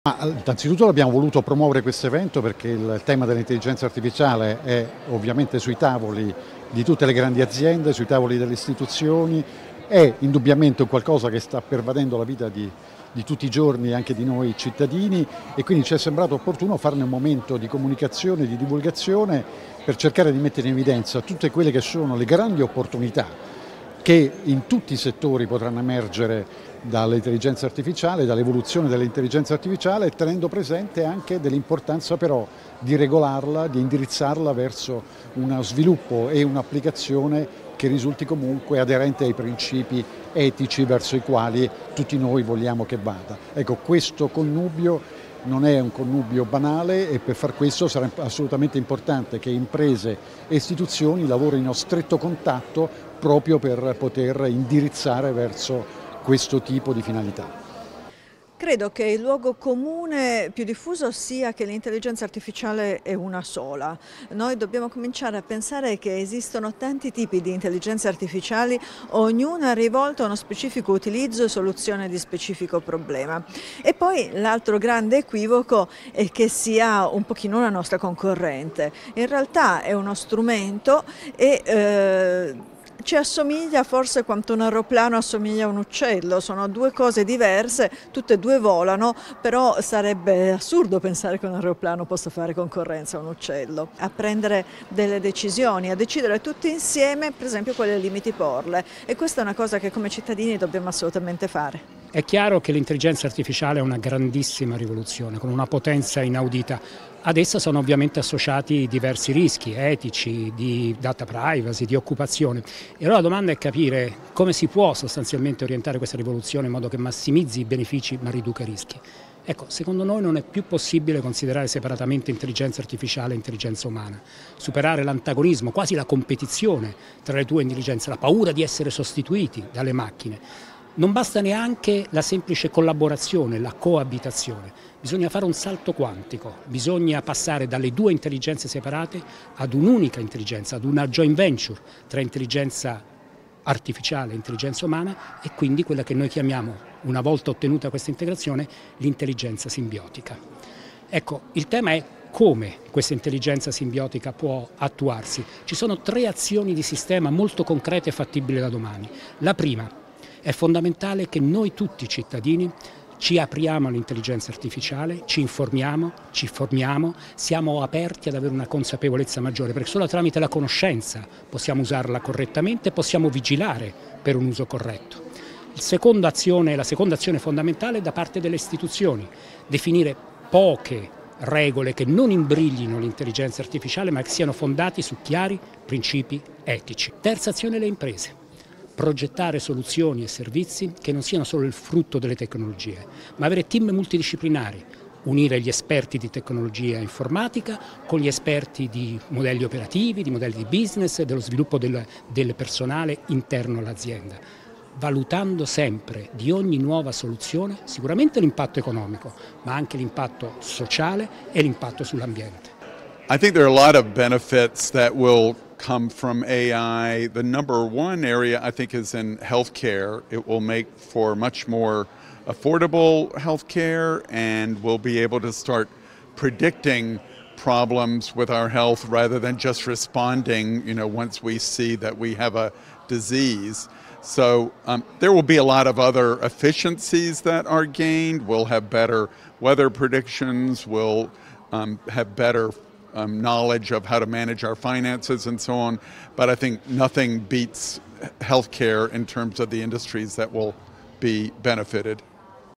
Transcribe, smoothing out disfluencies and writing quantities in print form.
Innanzitutto abbiamo voluto promuovere questo evento perché il tema dell'intelligenza artificiale è ovviamente sui tavoli di tutte le grandi aziende, sui tavoli delle istituzioni, è indubbiamente un qualcosa che sta pervadendo la vita di tutti i giorni anche di noi cittadini e quindi ci è sembrato opportuno farne un momento di comunicazione, di divulgazione per cercare di mettere in evidenza tutte quelle che sono le grandi opportunità che in tutti i settori potranno emergere dall'intelligenza artificiale, dall'evoluzione dell'intelligenza artificiale, tenendo presente anche dell'importanza però di regolarla, di indirizzarla verso uno sviluppo e un'applicazione che risulti comunque aderente ai principi etici verso i quali tutti noi vogliamo che vada. Ecco, questo connubio non è un connubio banale e per far questo sarà assolutamente importante che imprese e istituzioni lavorino a stretto contatto proprio per poter indirizzare verso questo tipo di finalità. Credo che il luogo comune più diffuso sia che l'intelligenza artificiale è una sola. Noi dobbiamo cominciare a pensare che esistono tanti tipi di intelligenze artificiali, ognuna rivolta a uno specifico utilizzo e soluzione di specifico problema. E poi l'altro grande equivoco è che sia un pochino la nostra concorrente. In realtà è uno strumento e ci assomiglia forse quanto un aeroplano assomiglia a un uccello, sono due cose diverse, tutte e due volano, però sarebbe assurdo pensare che un aeroplano possa fare concorrenza a un uccello. A prendere delle decisioni, a decidere tutti insieme, per esempio quali limiti porle, e questa è una cosa che come cittadini dobbiamo assolutamente fare. È chiaro che l'intelligenza artificiale è una grandissima rivoluzione, con una potenza inaudita. Ad essa sono ovviamente associati diversi rischi etici, di data privacy, di occupazione. E allora la domanda è capire come si può sostanzialmente orientare questa rivoluzione in modo che massimizzi i benefici ma riduca i rischi. Ecco, secondo noi non è più possibile considerare separatamente intelligenza artificiale e intelligenza umana, superare l'antagonismo, quasi la competizione tra le due intelligenze, la paura di essere sostituiti dalle macchine. Non basta neanche la semplice collaborazione, la coabitazione, bisogna fare un salto quantico, bisogna passare dalle due intelligenze separate ad un'unica intelligenza, ad una joint venture tra intelligenza artificiale e intelligenza umana e quindi quella che noi chiamiamo, una volta ottenuta questa integrazione, l'intelligenza simbiotica. Ecco, il tema è come questa intelligenza simbiotica può attuarsi. Ci sono 3 azioni di sistema molto concrete e fattibili da domani. La prima: è fondamentale che noi tutti cittadini ci apriamo all'intelligenza artificiale, ci informiamo, ci formiamo, siamo aperti ad avere una consapevolezza maggiore, perché solo tramite la conoscenza possiamo usarla correttamente e possiamo vigilare per un uso corretto. La seconda azione fondamentale è da parte delle istituzioni, definire poche regole che non imbriglino l'intelligenza artificiale ma che siano fondati su chiari principi etici. Terza azione: le imprese. Progettare soluzioni e servizi che non siano solo il frutto delle tecnologie, ma avere team multidisciplinari, unire gli esperti di tecnologia informatica con gli esperti di modelli operativi, di modelli di business e dello sviluppo del personale interno all'azienda, valutando sempre di ogni nuova soluzione sicuramente l'impatto economico, ma anche l'impatto sociale e l'impatto sull'ambiente. I think there are a lot of benefits that will come from AI. The number one area I think is in healthcare. It will make for much more affordable healthcare, and we'll be able to start predicting problems with our health rather than just responding, once we see that we have a disease. So there will be a lot of other efficiencies that are gained. We'll have better weather predictions. We'll have better knowledge of how to manage our finances and so on. But I think nothing beats healthcare in terms of the industries that will be benefited.